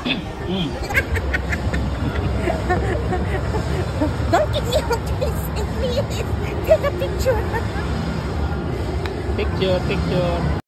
Mm. Don't give me all this. And please, take a picture. Picture, picture.